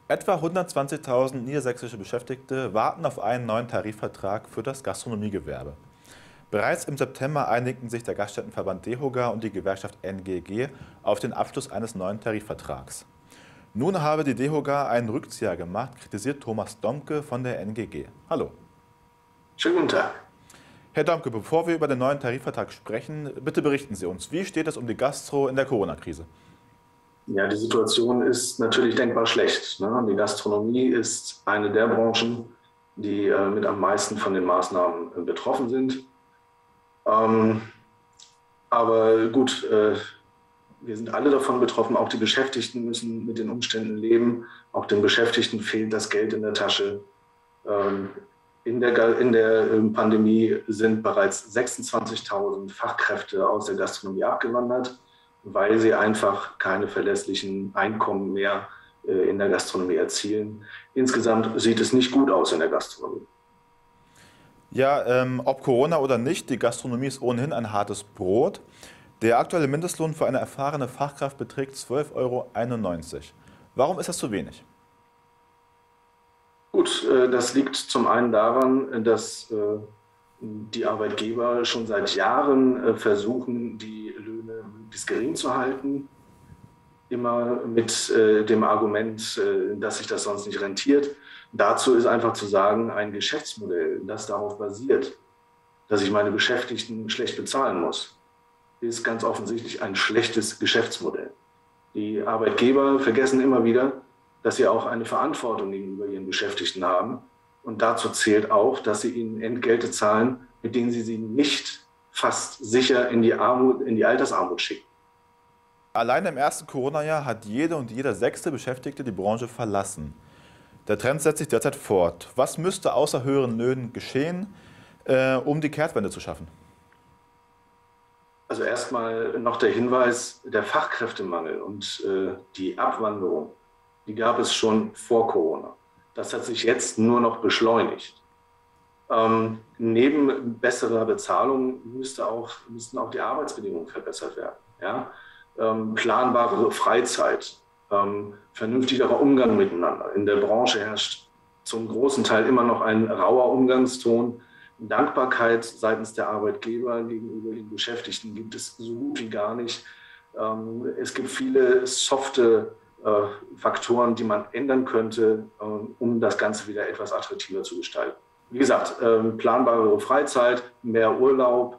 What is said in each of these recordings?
Etwa 120.000 niedersächsische Beschäftigte warten auf einen neuen Tarifvertrag für das Gastronomiegewerbe. Bereits im September einigten sich der Gaststättenverband DEHOGA und die Gewerkschaft NGG auf den Abschluss eines neuen Tarifvertrags. Nun habe die DEHOGA einen Rückzieher gemacht, kritisiert Thomas Domke von der NGG. Hallo. Schönen guten Tag. Herr Domke, bevor wir über den neuen Tarifvertrag sprechen, bitte berichten Sie uns, wie steht es um die Gastro in der Corona-Krise? Ja, die Situation ist natürlich denkbar schlecht. Ne? Die Gastronomie ist eine der Branchen, die mit am meisten von den Maßnahmen betroffen sind. Aber gut, wir sind alle davon betroffen. Auch die Beschäftigten müssen mit den Umständen leben. Auch den Beschäftigten fehlt das Geld in der Tasche. In der Pandemie sind bereits 26.000 Fachkräfte aus der Gastronomie abgewandert, weil sie einfach keine verlässlichen Einkommen mehr in der Gastronomie erzielen. Insgesamt sieht es nicht gut aus in der Gastronomie. Ja, ob Corona oder nicht, die Gastronomie ist ohnehin ein hartes Brot. Der aktuelle Mindestlohn für eine erfahrene Fachkraft beträgt 12,91 €. Warum ist das zu wenig? Gut, das liegt zum einen daran, dass die Arbeitgeber schon seit Jahren versuchen, die Löhne möglichst gering zu halten. Immer mit dem Argument, dass sich das sonst nicht rentiert. Dazu ist einfach zu sagen, ein Geschäftsmodell, das darauf basiert, dass ich meine Beschäftigten schlecht bezahlen muss, ist ganz offensichtlich ein schlechtes Geschäftsmodell. Die Arbeitgeber vergessen immer wieder, dass sie auch eine Verantwortung gegenüber ihren Beschäftigten haben. Und dazu zählt auch, dass sie ihnen Entgelte zahlen, mit denen sie nicht fast sicher in die Altersarmut schicken. Allein im ersten Corona-Jahr hat jede und jeder sechste Beschäftigte die Branche verlassen. Der Trend setzt sich derzeit fort. Was müsste außer höheren Löhnen geschehen, um die Kehrtwende zu schaffen? Also erstmal noch der Hinweis, der Fachkräftemangel und die Abwanderung, die gab es schon vor Corona. Das hat sich jetzt nur noch beschleunigt. Neben besserer Bezahlung müssten auch die Arbeitsbedingungen verbessert werden. Ja? Planbare Freizeit, vernünftigerer Umgang miteinander. In der Branche herrscht zum großen Teil immer noch ein rauer Umgangston. Dankbarkeit seitens der Arbeitgeber gegenüber den Beschäftigten gibt es so gut wie gar nicht. Es gibt viele softe Faktoren, die man ändern könnte, um das Ganze wieder etwas attraktiver zu gestalten. Wie gesagt, planbare Freizeit, mehr Urlaub,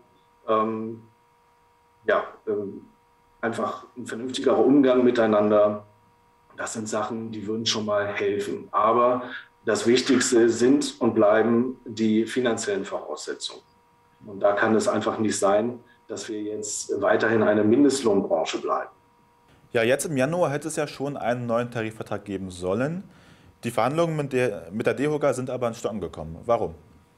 einfach ein vernünftigerer Umgang miteinander. Das sind Sachen, die würden schon mal helfen. Aber das Wichtigste sind und bleiben die finanziellen Voraussetzungen. Und da kann es einfach nicht sein, dass wir jetzt weiterhin eine Mindestlohnbranche bleiben. Ja, jetzt im Januar hätte es ja schon einen neuen Tarifvertrag geben sollen. Die Verhandlungen mit der DEHOGA sind aber ins Stocken gekommen. Warum?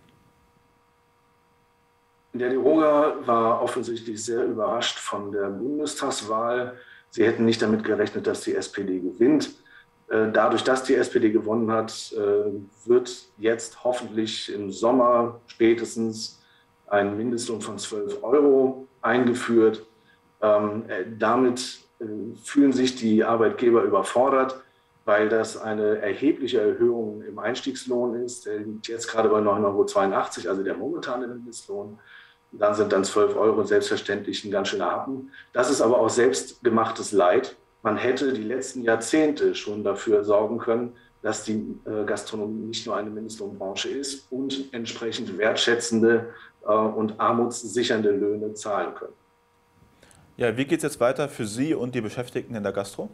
Der DEHOGA war offensichtlich sehr überrascht von der Bundestagswahl. Sie hätten nicht damit gerechnet, dass die SPD gewinnt. Dadurch, dass die SPD gewonnen hat, wird jetzt hoffentlich im Sommer spätestens ein Mindestlohn von 12 € eingeführt. Damit fühlen sich die Arbeitgeber überfordert, weil das eine erhebliche Erhöhung im Einstiegslohn ist. Der liegt jetzt gerade bei 9,82 €, also der momentane Mindestlohn. Dann sind dann 12 € selbstverständlich ein ganz schöner Happen. Das ist aber auch selbstgemachtes Leid. Man hätte die letzten Jahrzehnte schon dafür sorgen können, dass die Gastronomie nicht nur eine Mindestlohnbranche ist und entsprechend wertschätzende und armutssichernde Löhne zahlen können. Ja, wie geht es jetzt weiter für Sie und die Beschäftigten in der Gastro?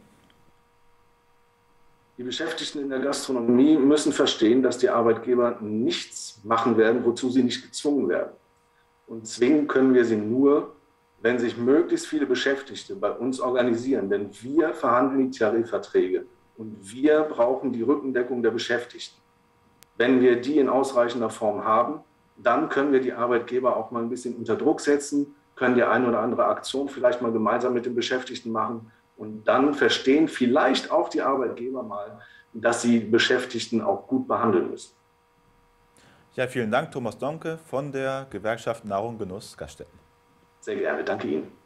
Die Beschäftigten in der Gastronomie müssen verstehen, dass die Arbeitgeber nichts machen werden, wozu sie nicht gezwungen werden. Und zwingen können wir sie nur, wenn sich möglichst viele Beschäftigte bei uns organisieren. Denn wir verhandeln die Tarifverträge und wir brauchen die Rückendeckung der Beschäftigten. Wenn wir die in ausreichender Form haben, dann können wir die Arbeitgeber auch mal ein bisschen unter Druck setzen, können die eine oder andere Aktion vielleicht mal gemeinsam mit den Beschäftigten machen. Und dann verstehen vielleicht auch die Arbeitgeber mal, dass sie Beschäftigten auch gut behandeln müssen. Ja, vielen Dank, Thomas Domke von der Gewerkschaft Nahrung Genuss Gaststätten. Sehr gerne, danke Ihnen.